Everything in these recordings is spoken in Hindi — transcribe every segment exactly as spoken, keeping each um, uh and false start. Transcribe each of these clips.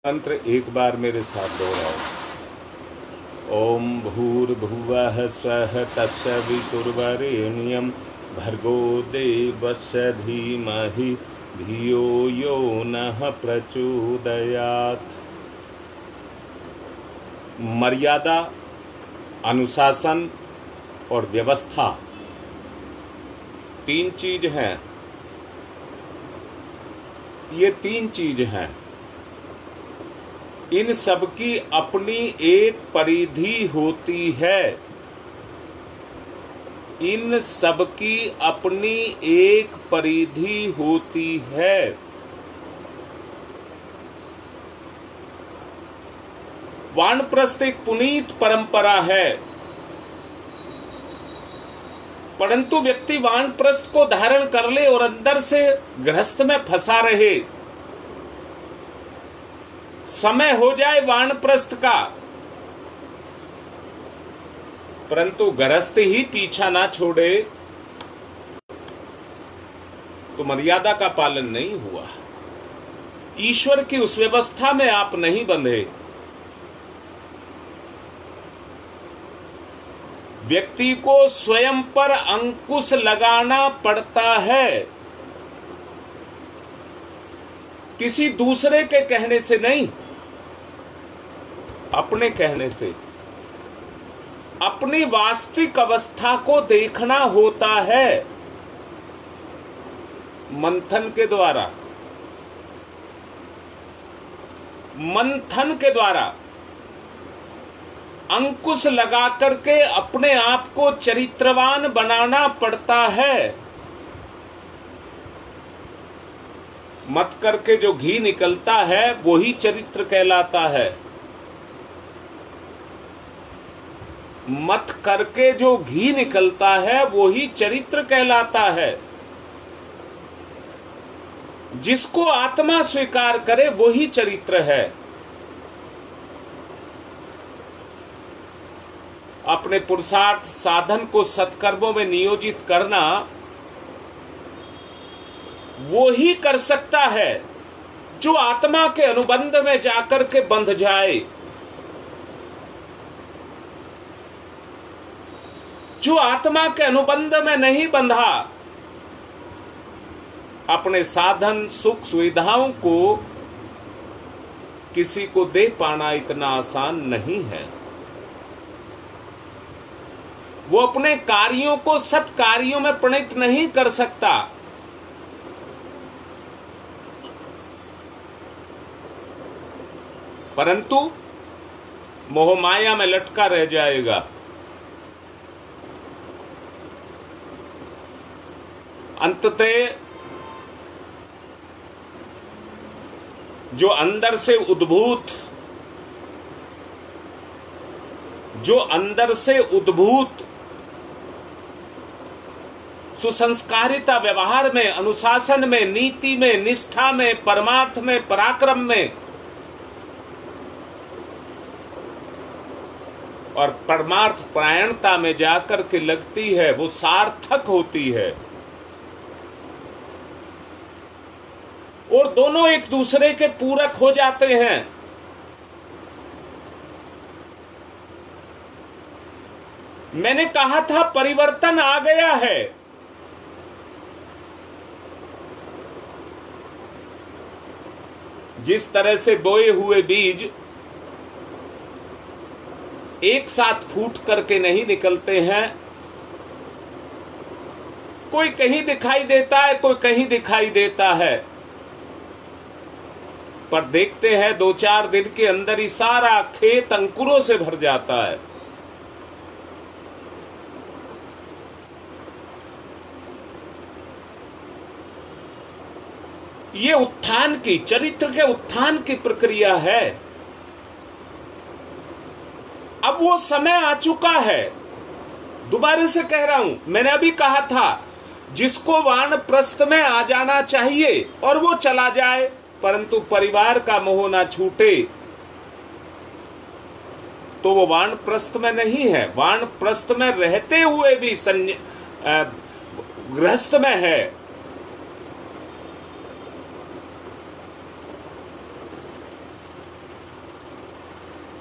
मंत्र एक बार मेरे साथ दोहराओ। ओम भूर्भुवः स्वः तत्सवितुर्वरेण्यं भर्गो देवस्य धीमहि धियो यो नः प्रचोदयात्। मर्यादा, अनुशासन और व्यवस्था तीन चीज हैं। ये तीन चीज हैं, इन सब की अपनी एक परिधि होती है। इन सब की अपनी एक परिधि होती है। वानप्रस्थ एक पुनीत परंपरा है, परंतु व्यक्ति वानप्रस्थ को धारण कर ले और अंदर से गृहस्थ में फंसा रहे। समय हो जाए वानप्रस्थ का, परंतु गृहस्थ ही पीछा ना छोड़े तो मर्यादा का पालन नहीं हुआ। ईश्वर की उस व्यवस्था में आप नहीं बंधे। व्यक्ति को स्वयं पर अंकुश लगाना पड़ता है, किसी दूसरे के कहने से नहीं, अपने कहने से। अपनी वास्तविक अवस्था को देखना होता है मंथन के द्वारा। मंथन के द्वारा अंकुश लगा करके अपने आप को चरित्रवान बनाना पड़ता है। मत करके जो घी निकलता है वही चरित्र कहलाता है। मत करके जो घी निकलता है वही चरित्र कहलाता है। जिसको आत्मा स्वीकार करे वही चरित्र है। अपने पुरुषार्थ साधन को सत्कर्मों में नियोजित करना वो ही कर सकता है जो आत्मा के अनुबंध में जाकर के बंध जाए। जो आत्मा के अनुबंध में नहीं बंधा, अपने साधन सुख सुविधाओं को किसी को दे पाना इतना आसान नहीं है। वो अपने कार्यों को सत्कार्यों में प्रणीत नहीं कर सकता। परंतु मोह माया में लटका रह जाएगा। अंततः जो अंदर से उद्भूत जो अंदर से उद्भूत सुसंस्कारिता व्यवहार में, अनुशासन में, नीति में, निष्ठा में, परमार्थ में, पराक्रम में और परमार्थ परायणता में जाकर के लगती है, वो सार्थक होती है। और दोनों एक दूसरे के पूरक हो जाते हैं। मैंने कहा था परिवर्तन आ गया है। जिस तरह से बोए हुए बीज एक साथ फूट करके नहीं निकलते हैं, कोई कहीं दिखाई देता है, कोई कहीं दिखाई देता है, पर देखते हैं दो चार दिन के अंदर ही सारा खेत अंकुरों से भर जाता है। ये उत्थान की, चरित्र के उत्थान की प्रक्रिया है। अब वो समय आ चुका है। दोबारा से कह रहा हूं, मैंने अभी कहा था जिसको वानप्रस्थ में आ जाना चाहिए और वो चला जाए, परंतु परिवार का मोह ना छूटे, तो वो वानप्रस्थ में नहीं है। वानप्रस्थ में रहते हुए भी गृहस्थ में है।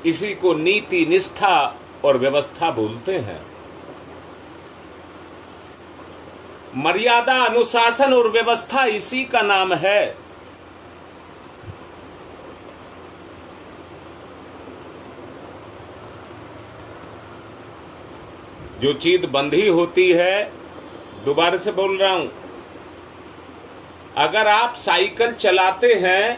इसी को नीति, निष्ठा और व्यवस्था बोलते हैं। मर्यादा, अनुशासन और व्यवस्था इसी का नाम है। जो चीज बंधी होती है, दोबारा से बोल रहा हूं, अगर आप साइकिल चलाते हैं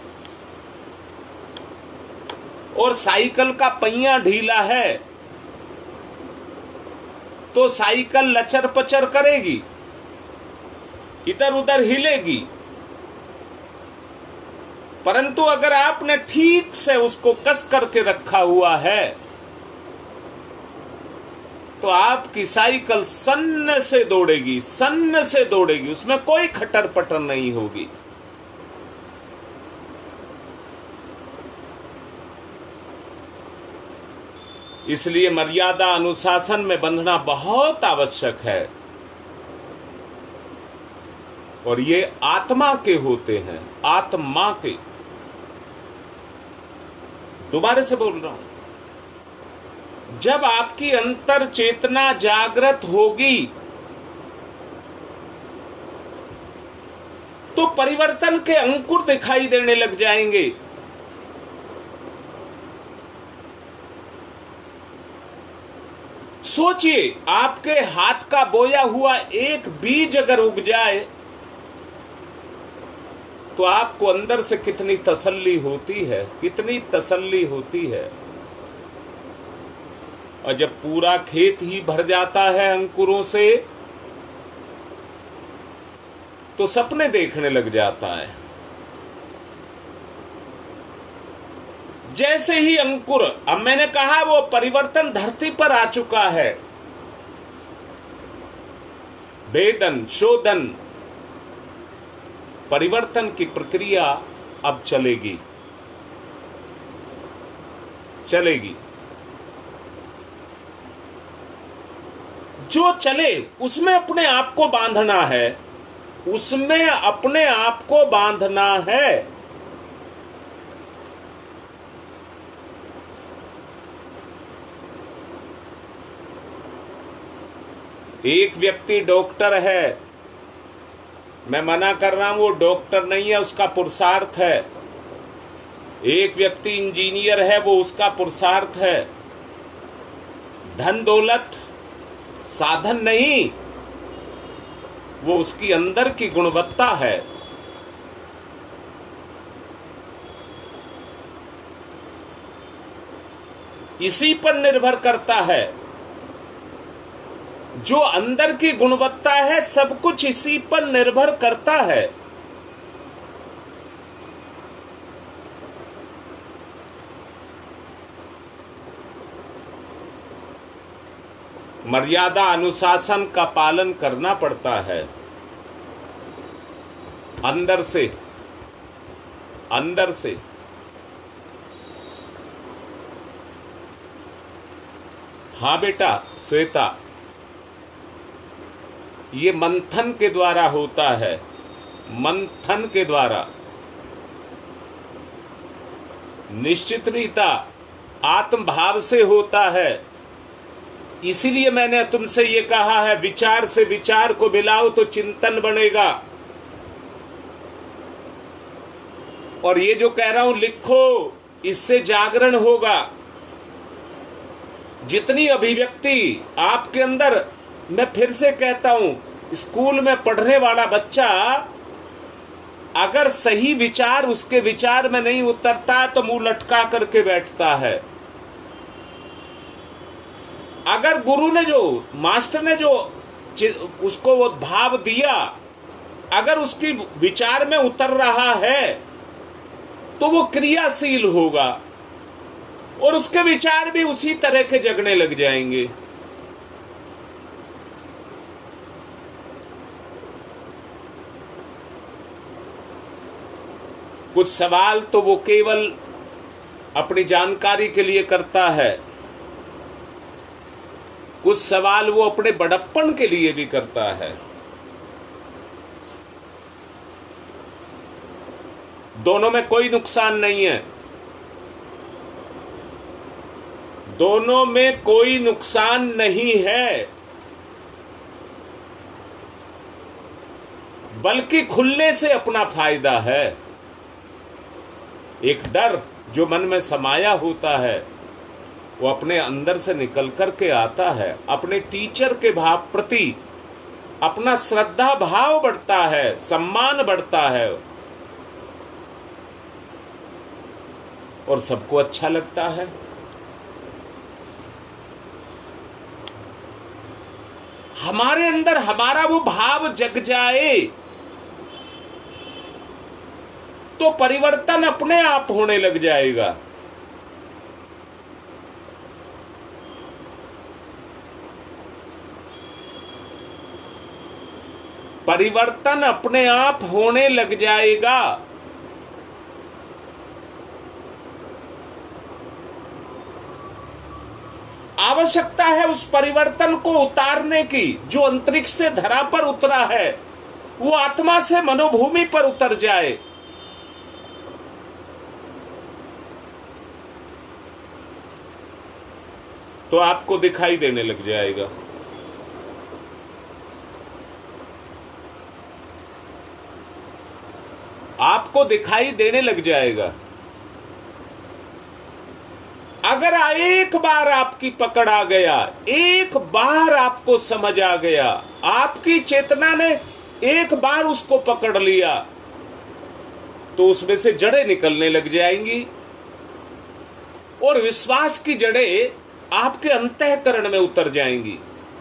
और साइकिल का पहिया ढीला है तो साइकिल लचर पचर करेगी, इधर उधर हिलेगी। परंतु अगर आपने ठीक से उसको कस करके रखा हुआ है तो आपकी साइकिल सन्न से दौड़ेगी, सन्न से दौड़ेगी, उसमें कोई खटर पटर नहीं होगी। इसलिए मर्यादा, अनुशासन में बंधना बहुत आवश्यक है। और ये आत्मा के होते हैं, आत्मा के। दोबारा से बोल रहा हूं, जब आपकी अंतर चेतना जागृत होगी तो परिवर्तन के अंकुर दिखाई देने लग जाएंगे। सोचिए, आपके हाथ का बोया हुआ एक बीज अगर उग जाए तो आपको अंदर से कितनी तसल्ली होती है, कितनी तसल्ली होती है। और जब पूरा खेत ही भर जाता है अंकुरों से तो सपने देखने लग जाता है। जैसे ही अंकुर, अब मैंने कहा वो परिवर्तन धरती पर आ चुका है। भेदन, शोधन, परिवर्तन की प्रक्रिया अब चलेगी, चलेगी। जो चले उसमें अपने आप को बांधना है, उसमें अपने आप को बांधना है। एक व्यक्ति डॉक्टर है, मैं मना कर रहा हूं, वो डॉक्टर नहीं है, उसका पुरुषार्थ है। एक व्यक्ति इंजीनियर है, वो उसका पुरुषार्थ है। धन दौलत साधन नहीं, वो उसकी अंदर की गुणवत्ता है। इसी पर निर्भर करता है। जो अंदर की गुणवत्ता है, सब कुछ इसी पर निर्भर करता है। मर्यादा, अनुशासन का पालन करना पड़ता है। अंदर से, अंदर से। हाँ बेटा श्वेता, ये मंथन के द्वारा होता है, मंथन के द्वारा। निश्चित रीता आत्म भाव से होता है। इसीलिए मैंने तुमसे ये कहा है, विचार से विचार को मिलाओ तो चिंतन बनेगा। और ये जो कह रहा हूं लिखो, इससे जागरण होगा। जितनी अभिव्यक्ति आपके अंदर, मैं फिर से कहता हूं, स्कूल में पढ़ने वाला बच्चा अगर सही विचार उसके विचार में नहीं उतरता तो मुंह लटका करके बैठता है। अगर गुरु ने जो, मास्टर ने जो उसको वो भाव दिया, अगर उसकी विचार में उतर रहा है तो वो क्रियाशील होगा और उसके विचार भी उसी तरह के जगने लग जाएंगे। कुछ सवाल तो वो केवल अपनी जानकारी के लिए करता है, कुछ सवाल वो अपने बड़प्पन के लिए भी करता है। दोनों में कोई नुकसान नहीं है। दोनों में कोई नुकसान नहीं है, बल्कि खुलने से अपना फायदा है। एक डर जो मन में समाया होता है वो अपने अंदर से निकल कर के आता है। अपने टीचर के भाव प्रति अपना श्रद्धा भाव बढ़ता है, सम्मान बढ़ता है और सबको अच्छा लगता है। हमारे अंदर हमारा वो भाव जग जाए तो परिवर्तन अपने आप होने लग जाएगा। परिवर्तन अपने आप होने लग जाएगा। आवश्यकता है उस परिवर्तन को उतारने की जो अंतरिक्ष से धरा पर उतरा है, वो आत्मा से मनोभूमि पर उतर जाए। तो आपको दिखाई देने लग जाएगा। आपको दिखाई देने लग जाएगा। अगर एक बार आपकी पकड़ आ गया, एक बार आपको समझ आ गया, आपकी चेतना ने एक बार उसको पकड़ लिया, तो उसमें से जड़ें निकलने लग जाएंगी और विश्वास की जड़ें आपके अंतःकरण में उतर जाएंगी।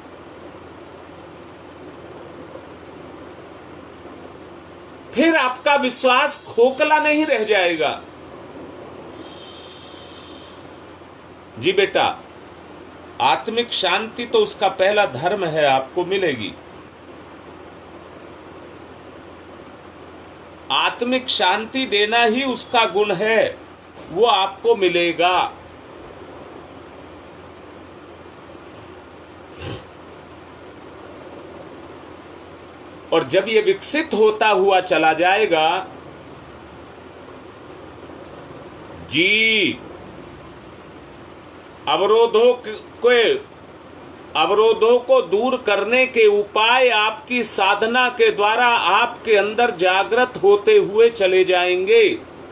फिर आपका विश्वास खोखला नहीं रह जाएगा। जी बेटा, आत्मिक शांति तो उसका पहला धर्म है, आपको मिलेगी। आत्मिक शांति देना ही उसका गुण है, वो आपको मिलेगा। और जब ये विकसित होता हुआ चला जाएगा, जी अवरोधों के अवरोधों को दूर करने के उपाय आपकी साधना के द्वारा आपके अंदर जागृत होते हुए चले जाएंगे।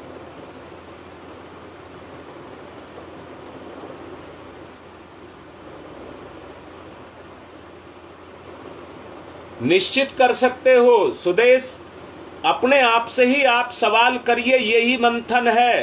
निश्चित कर सकते हो सुदेश, अपने आप से ही आप सवाल करिए। यही मंथन है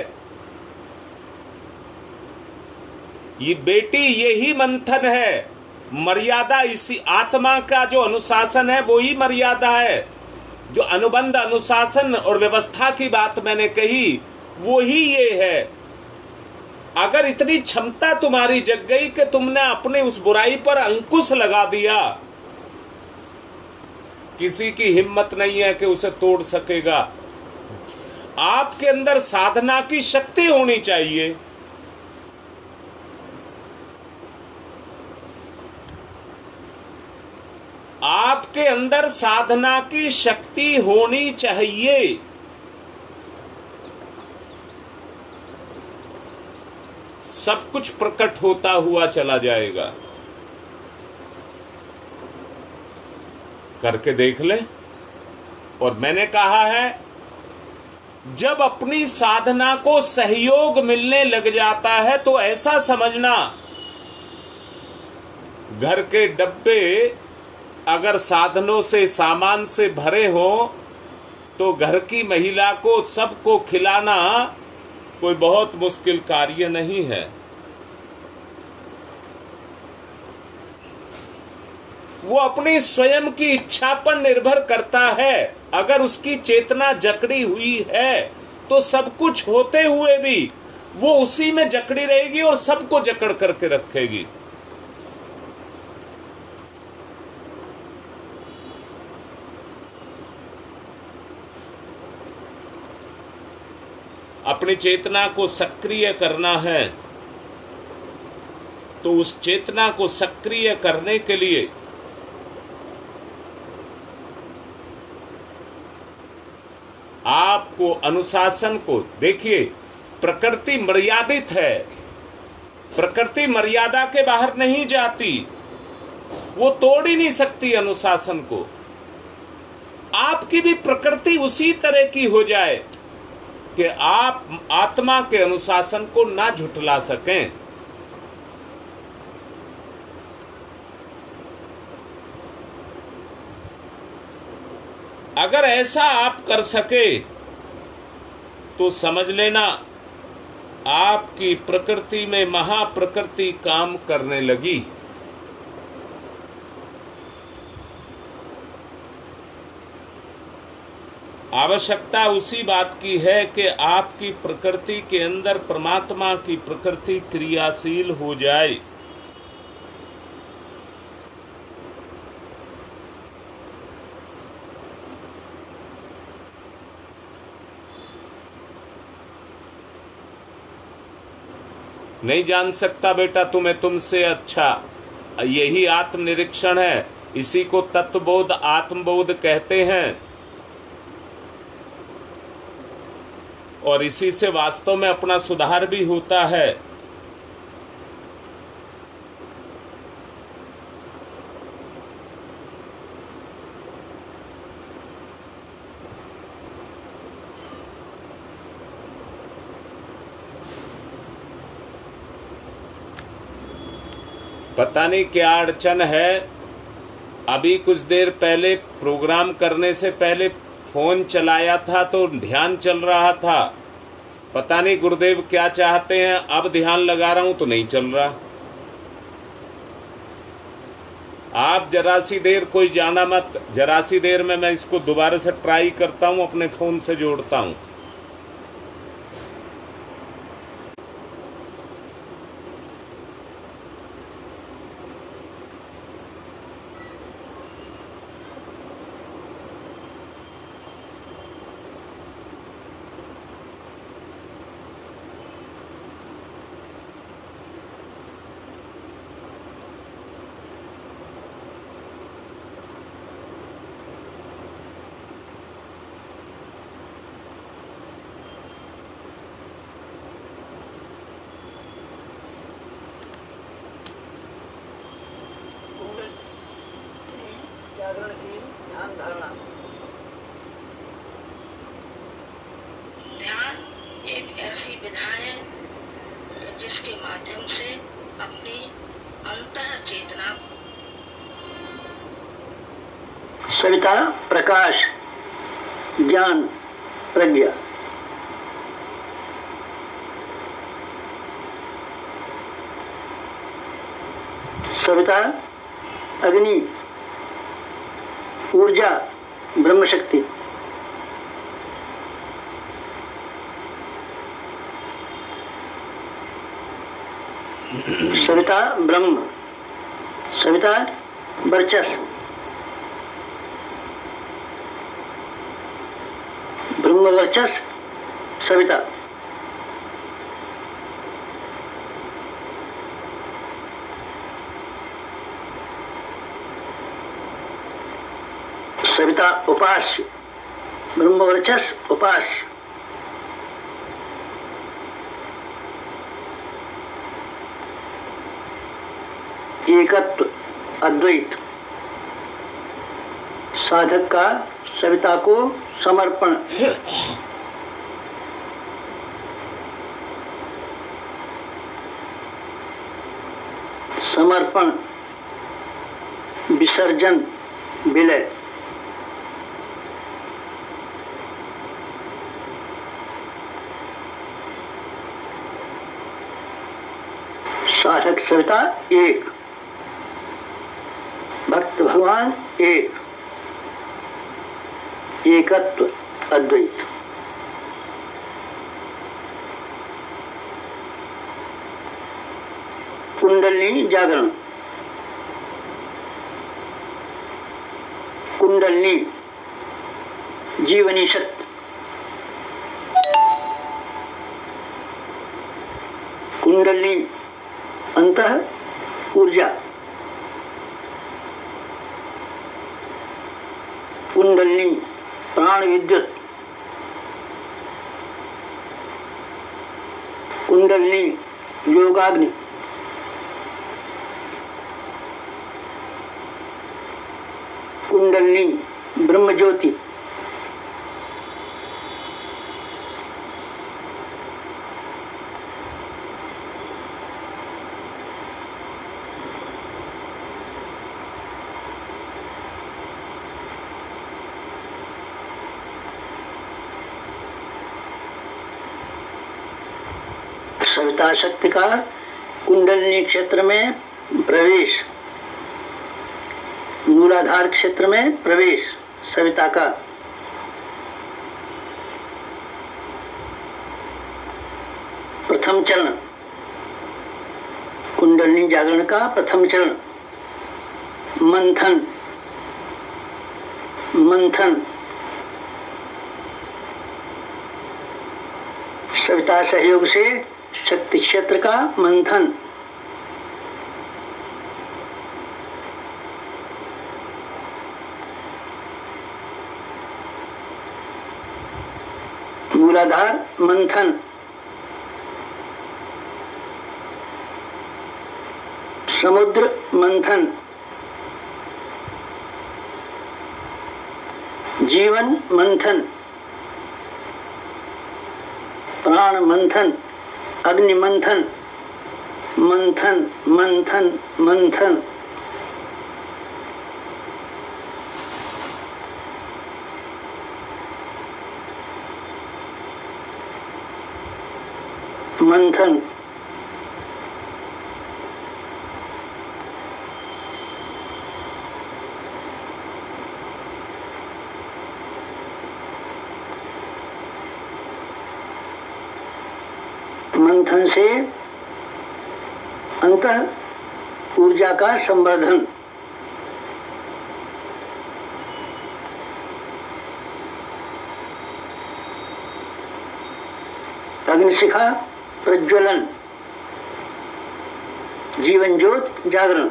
ये बेटी, यही मंथन है। मर्यादा इसी आत्मा का जो अनुशासन है वो ही मर्यादा है। जो अनुबंध, अनुशासन और व्यवस्था की बात मैंने कही वो ही ये है। अगर इतनी क्षमता तुम्हारी जग गई कि तुमने अपने उस बुराई पर अंकुश लगा दिया, किसी की हिम्मत नहीं है कि उसे तोड़ सकेगा। आपके अंदर साधना की शक्ति होनी चाहिए। आपके अंदर साधना की शक्ति होनी चाहिए। सब कुछ प्रकट होता हुआ चला जाएगा। करके देख ले। और मैंने कहा है, जब अपनी साधना को सहयोग मिलने लग जाता है तो ऐसा समझना, घर के डब्बे अगर साधनों से, सामान से भरे हो तो घर की महिला को सबको खिलाना कोई बहुत मुश्किल कार्य नहीं है। वो अपनी स्वयं की इच्छा पर निर्भर करता है। अगर उसकी चेतना जकड़ी हुई है तो सब कुछ होते हुए भी वो उसी में जकड़ी रहेगी और सबको जकड़ करके रखेगी। अपनी चेतना को सक्रिय करना है तो उस चेतना को सक्रिय करने के लिए आपको अनुशासन को, देखिए प्रकृति मर्यादित है, प्रकृति मर्यादा के बाहर नहीं जाती, वो तोड़ ही नहीं सकती अनुशासन को। आपकी भी प्रकृति उसी तरह की हो जाए कि आप आत्मा के अनुशासन को ना झुठला सकें। अगर ऐसा आप कर सके तो समझ लेना आपकी प्रकृति में महाप्रकृति काम करने लगी। आवश्यकता उसी बात की है कि आपकी प्रकृति के अंदर परमात्मा की प्रकृति क्रियाशील हो जाए। नहीं जान सकता बेटा तुम्हें तुमसे अच्छा, यही आत्मनिरीक्षण है, इसी को तत्वबोध आत्मबोध कहते हैं। और इसी से वास्तव में अपना सुधार भी होता है। पता नहीं क्या अड़चन है। अभी कुछ देर पहले प्रोग्राम करने से पहले फोन चलाया था तो ध्यान चल रहा था। पता नहीं गुरुदेव क्या चाहते हैं, अब ध्यान लगा रहा हूं तो नहीं चल रहा। आप जरा सी देर कोई जाना मत, जरा सी देर में मैं इसको दोबारा से ट्राई करता हूं, अपने फोन से जोड़ता हूं। ध्यान एक ऐसी विधा है जिसके माध्यम से अपनी अंतः चेतना सविता प्रकाश ज्ञान प्रज्ञा सविता अग्नि ऊर्जा ब्रह्म शक्ति सविता ब्रह्म सविता वर्चस्व ब्रह्म वर्चस्व सविता सविता उपास्य ब्रह्म वर्चस्व उपास्य एकत्व अद्वैत साधक का सविता को समर्पण समर्पण विसर्जन विलय साधक सविता एक भक्त भगवान एक एकत्व अद्वैत कुंडलिनी जागरण कुंडलिनी जीवनी शक्ति कुंडलिनी अंतः ऊर्जा कुंडलिनी प्राण विद्युत कुंडलिनी योगाग्नि कुंडलिनी ब्रह्म ज्योति। सविता शक्ति का कुंडलिनी क्षेत्र में प्रवेश, मूलाधार क्षेत्र में प्रवेश सविता का। प्रथम चरण कुंडलिनी जागरण का प्रथम चरण मंथन। मंथन सविता सहयोग से शक्ति क्षेत्र का मंथन। मूलाधार मंथन। समुद्र मंथन। जीवन मंथन। प्राण मंथन। अग्नि मंथन। मंथन मंथन मंथन। मंथन मंथन से अंतः ऊर्जा का संवर्धन। अग्निशिखा प्रज्वलन। जीवन ज्योत जागरण।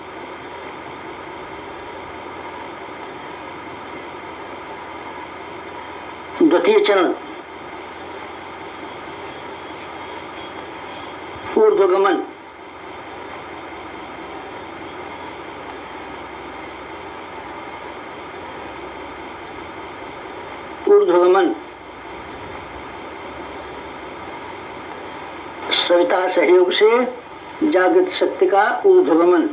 द्वितीय चरण ऊर्ध्वगमन। ऊर्ध्वगमन सविता सहयोग से जागृत शक्ति का ऊर्ध्वगमन।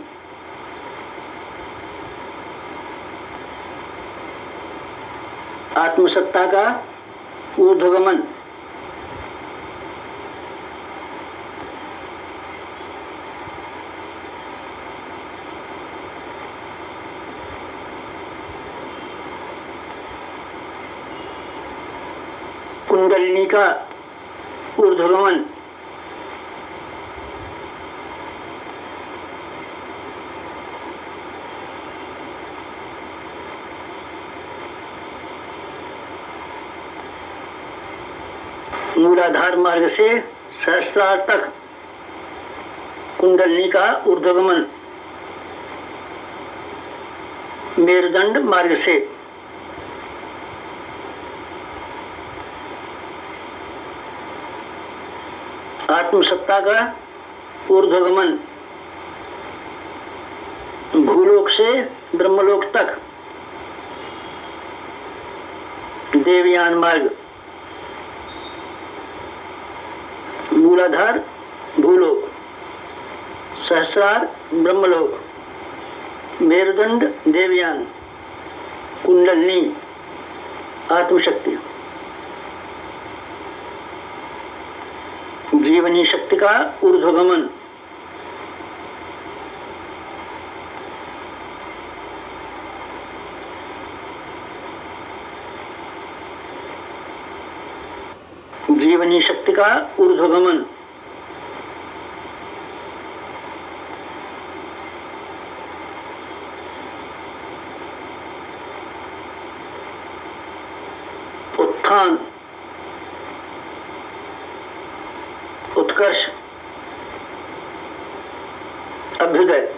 आत्मसत्ता का ऊर्ध्वगमन। कुंडलिनी का ऊर्ध्वगमन। मूलाधार मार्ग से सहस्रार तक कुंडलिनी का ऊर्ध्वगमन। मेरुदंड मार्ग से आत्मसत्ता का ऊर्ध्वगमन। भूलोक से ब्रह्मलोक तक देवयान मार्ग। मूलाधार भूलोक, सहस्रार ब्रह्मलोक, मेरुदंड देवयान, कुंडलिनी आत्मशक्ति। जीवनी शक्ति का ऊर्ध्वगमन। जीवनी शक्ति का ऊर्ध्वगमन। उत्थान, उत्कर्ष, अभ्युदय।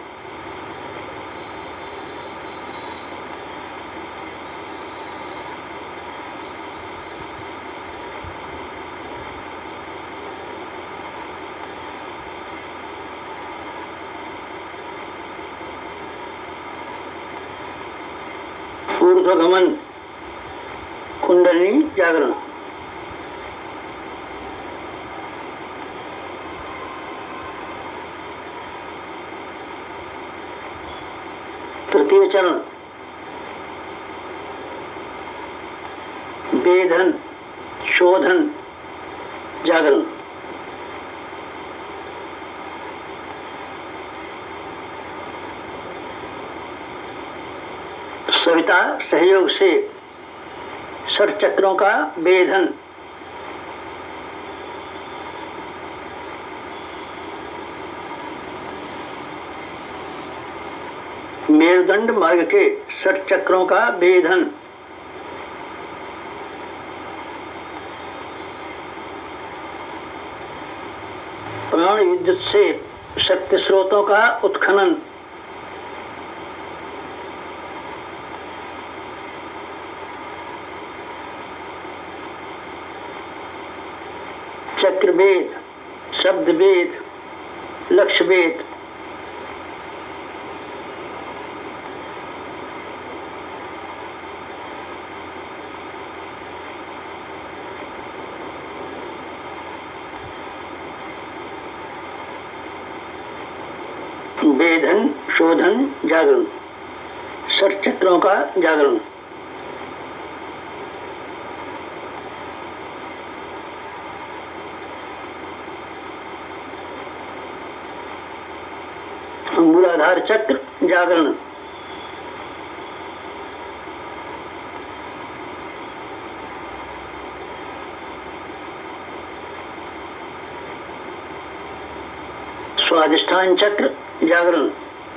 ऊर्ध्वगमन कुंडलिनी जागरण। तृतीय चरण वेधन शोधन जागरण। सविता सहयोग से षट चक्रों का वेधन। मेरुदंड मार्ग के षट चक्रों का वेधन। प्राण विद्युत से शक्ति स्रोतों का उत्खनन। चक्रवेद शब्दवेद लक्ष्यवेद। वेधन शोधन जागरण षट चक्रों का जागरण। मूलाधार चक्र जागरण। स्वादिष्ठान चक्र जागरण।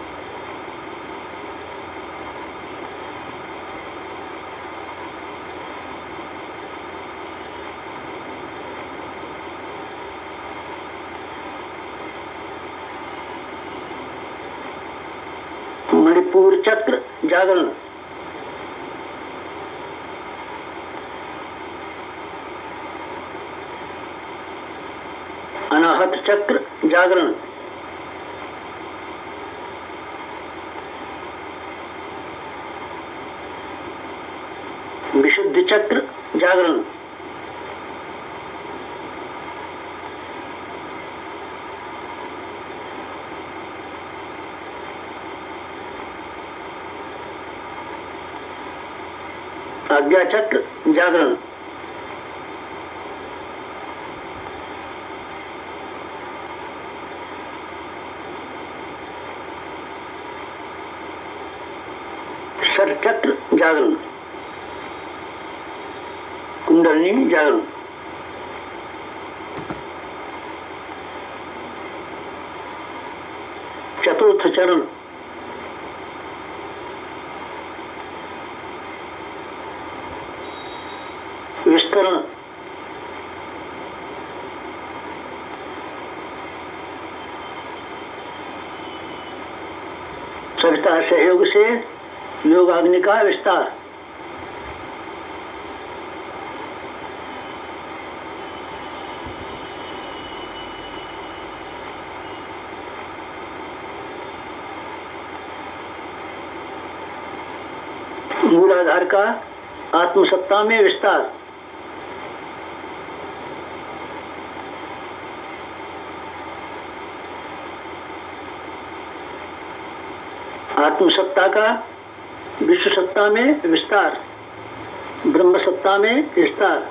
मणिपुर चक्र जागरण। अनाहत चक्र जागरण। विशुद्ध चक्र जागरण। आज्ञा चक्र जागरण। षट चक्र जागरण। कुंडलिनी जागरण। चतुर्थ चरण विस्तरण। सविता सहयोग से योगाग्नि का विस्तार। मूलाधार का आत्मसत्ता में विस्तार। आत्मसत्ता का विश्व सत्ता में विस्तार। ब्रह्म सत्ता में विस्तार।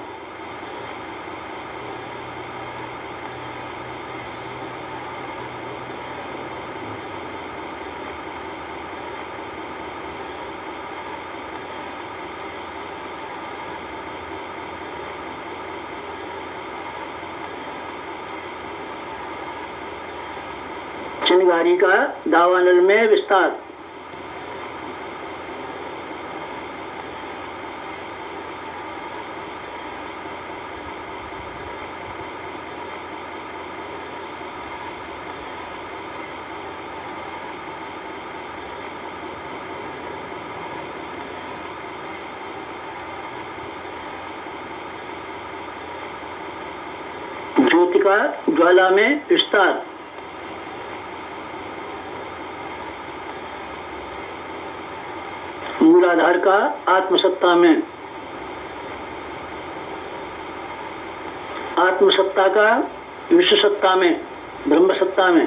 चिनगारी का दावानल में विस्तार। ज्योति का ज्वाला में विस्तार। मूलाधार का आत्मसत्ता में, आत्मसत्ता का विश्व सत्ता में, ब्रह्म सत्ता में,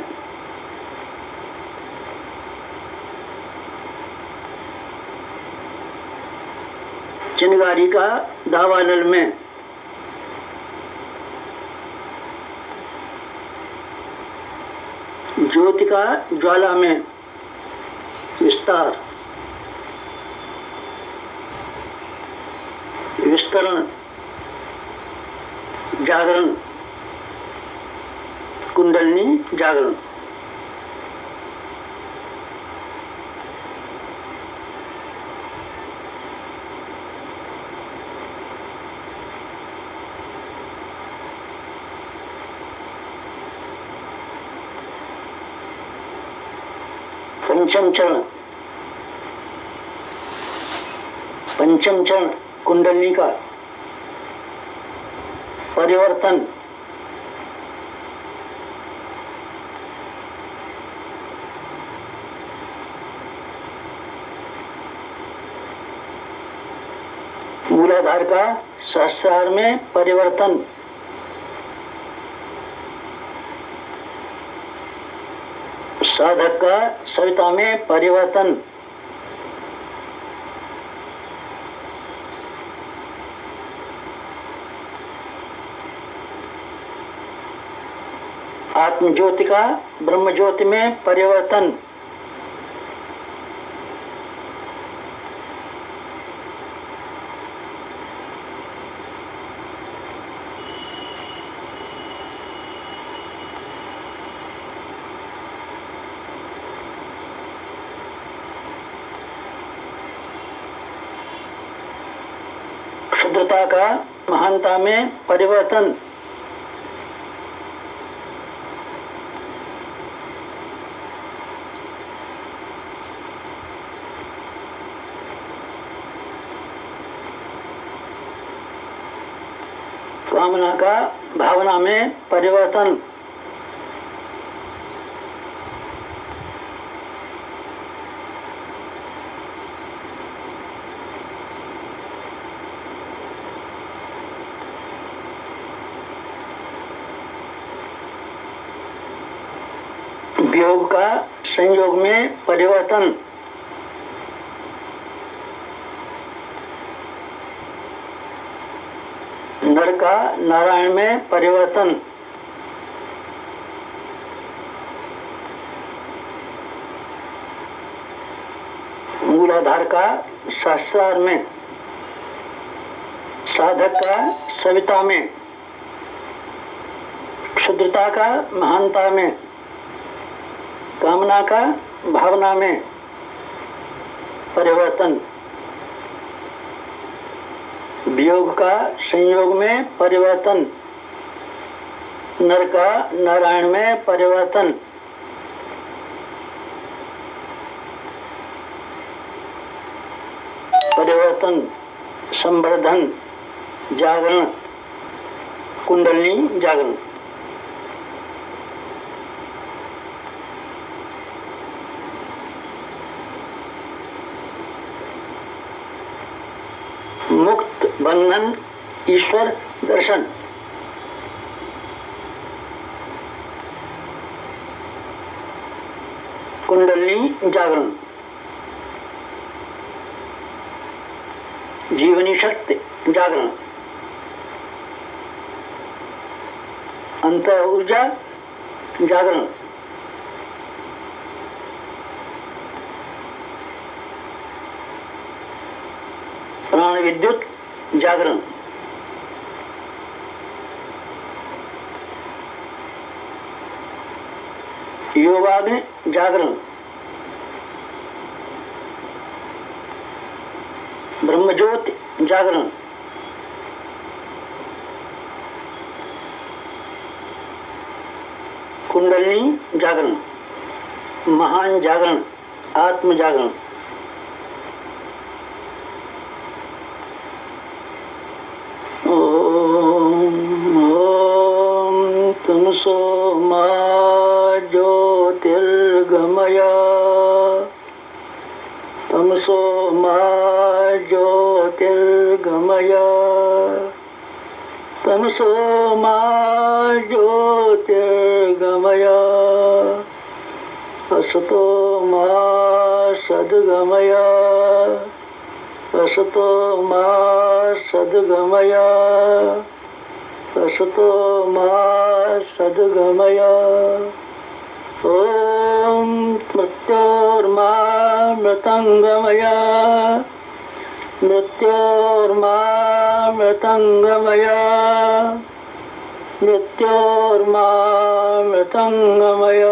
चिनगारी का दावानल में, ज्योति का ज्वाला में विस्तार, विस्तरण, जागरण, कुंडलिनी जागरण। पंचम चरण, पंचम चरण कुंडलिनी का परिवर्तन, मूलाधार का सहस्रार में परिवर्तन, साधक का सविता में परिवर्तन, आत्म ज्योति का ब्रह्म ज्योति में परिवर्तन, क्षुद्रता का महानता में परिवर्तन, कामना का भावना में परिवर्तन, वियोग का संयोग में परिवर्तन, नर का नारायण में परिवर्तन, मूलाधार का सहस्रार में, साधक का सविता में, क्षुद्रता का महानता में, कामना का भावना में परिवर्तन, वियोग का संयोग में परिवर्तन, नर का नारायण में परिवर्तन, परिवर्तन, संवर्धन, जागरण, कुंडलिनी जागरण। मुक्त बंधन ईश्वर दर्शन, कुंडलिनी जागरण, जीवनी शक्ति जागरण, अंत ऊर्जा जागरण, प्राण विद्युत जागरण, योगाग्नि जागरण, ब्रह्मज्योति जागरण, कुंडलिनी जागरण, महान जागरण, आत्म जागरण। तमसो मा ज्योतिर्गमय, तमसो तमसो मा ज्योतिर्गमय तमसो मा ज्योतिर्गमय असतो मा सद्गमय असतो मा सद्गमय असतो मा सद्गमय ओम मृत्योर्मा मृतंगमय मृत्योर्मा मृतंगमय मृत्योर्मा मृतंगमय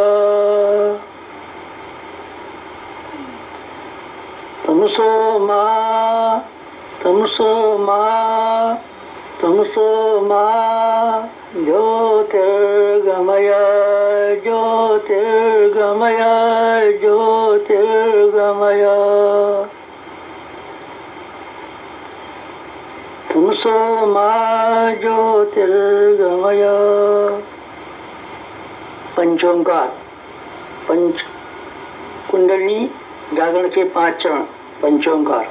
तमसो मा तमसो मा तमसो मा ज्योतिर्गमय ज्योतिर्गमय ज्योतिर्गमय तमसो मा ज्योतिर्गमय। पंचोंकार पंच कुंडली जागरण के पांच चरण पंचोंकार।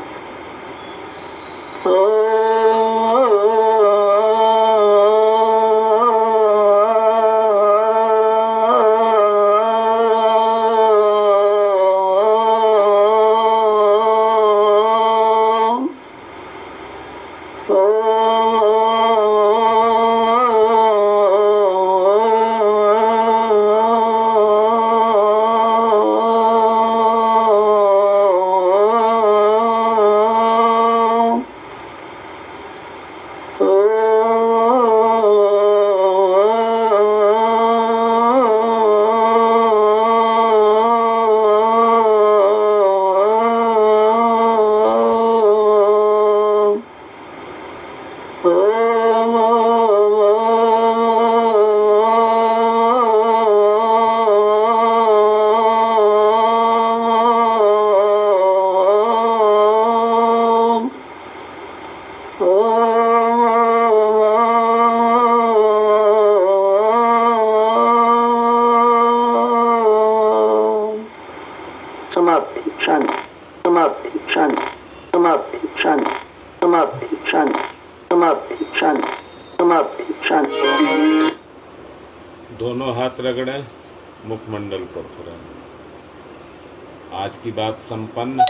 समाप्ति शांति समाप्ति शांति समाप्ति शांति समाप्ति शांति समाप्ति शांति समाप्ति शांति। दोनों हाथ रगड़ें, मुखमंडल पर फुराएं। आज की बात संपन्न।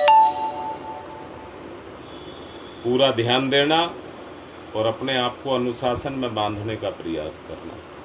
पूरा ध्यान देना और अपने आप को अनुशासन में बांधने का प्रयास करना।